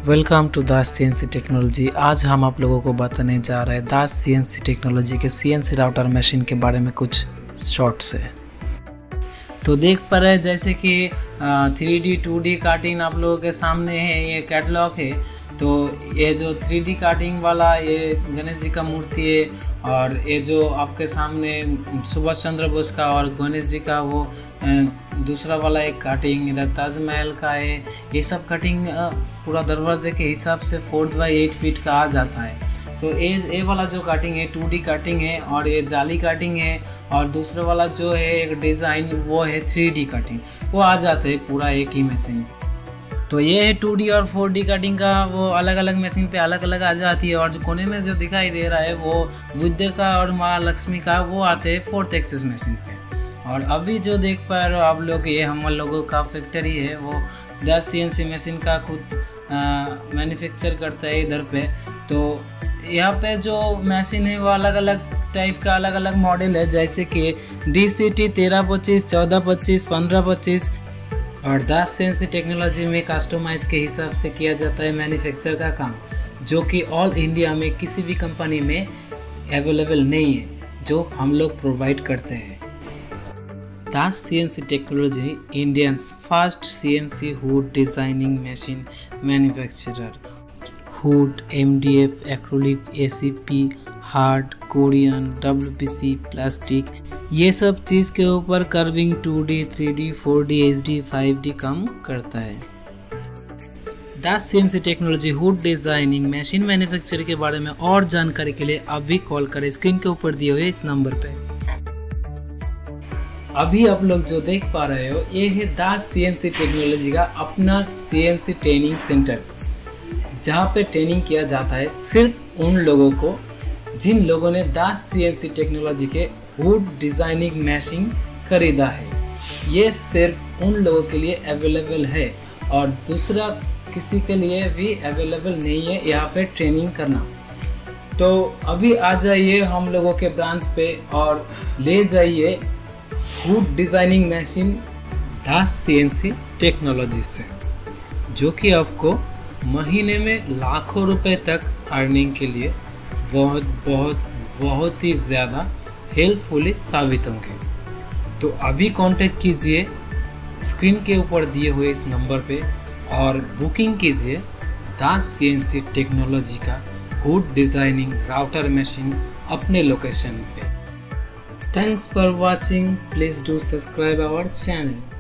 Welcome to Das CNC technology. आज हम आप लोगों को बताने जा रहे हैं दास सीएनसी टेक्नोलॉजी के सीएनसी राउटर मशीन के बारे में कुछ शॉर्ट्स है। तो देख पा रहे हैं जैसे कि 3D 2D कार्टिंग आप लोगों के सामने है, ये कैटलॉग है। तो ये जो 3D कार्टिंग वाला ये गणेश जी का मूर्ति है, और ये जो आपके सामने सुभाष चंद्र बोस का और गणेश जी का वो दूसरा वाला एक कटिंग इधर ताजमहल का है। ये सब कटिंग पूरा दरवाजे के हिसाब से 4x8 फीट का आ जाता है। तो ये वाला जो कटिंग है 2D कटिंग है, और ये जाली कटिंग है, और दूसरा वाला जो है एक डिज़ाइन वो है 3D कटिंग, वो आ जाते हैं पूरा एक ही मशीन। तो ये है 2D और 4D कटिंग का, वो अलग अलग मशीन पे अलग अलग आ जाती है। और जो कोने में जो दिखाई दे रहा है वो विद्या का और माँ लक्ष्मी का, वो आते हैं 4th एक्सेस मशीन पे। और अभी जो देख पा रहे हो आप लोग, ये हम लोगों का फैक्ट्री है, वो दास सीएनसी मशीन का खुद मैन्युफैक्चर करता है इधर पे। तो यहाँ पे जो मशीन है वो अलग अलग टाइप का अलग अलग मॉडल है, जैसे कि DCT 1325, 1425, 1525। और दास सीएनसी टेक्नोलॉजी में कस्टमाइज के हिसाब से किया जाता है मैन्युफैक्चर का काम, जो कि ऑल इंडिया में किसी भी कंपनी में अवेलेबल नहीं है, जो हम लोग प्रोवाइड करते हैं। Das CNC technology Indians first CNC wood designing machine manufacturer. Wood, MDF, acrylic, ACP, hard, Corian, WPC, plastic, ये सब चीज़ के ऊपर curving 2D, 3D, 4D, HD, 5D काम करता है। Das CNC technology wood designing machine manufacture के बारे में और जानकारी के लिए अभी कॉल करें स्क्रीन के ऊपर दिए हुए इस नंबर पे। अभी आप लोग जो देख पा रहे हो, ये है दास सीएनसी टेक्नोलॉजी का अपना CNC ट्रेनिंग सेंटर, जहाँ पे ट्रेनिंग किया जाता है सिर्फ उन लोगों को जिन लोगों ने दास सीएनसी टेक्नोलॉजी के हुड डिज़ाइनिंग मशीन खरीदा है। ये सिर्फ उन लोगों के लिए अवेलेबल है, और दूसरा किसी के लिए भी अवेलेबल नहीं है यहाँ पे ट्रेनिंग करना। तो अभी आ जाइए हम लोगों के ब्रांच पे और ले जाइए wood designing machine Das CNC technology से, जो कि आपको महीने में लाखों रुपए तक अर्निंग के लिए बहुत बहुत बहुत ही ज़्यादा हेल्पफुली साबित होंगे। तो अभी कांटेक्ट कीजिए स्क्रीन के ऊपर दिए हुए इस नंबर पे, और बुकिंग कीजिए दास सीएनसी टेक्नोलॉजी का हुड डिज़ाइनिंग राउटर मशीन अपने लोकेशन पे। Thanks for watching, please do subscribe our channel.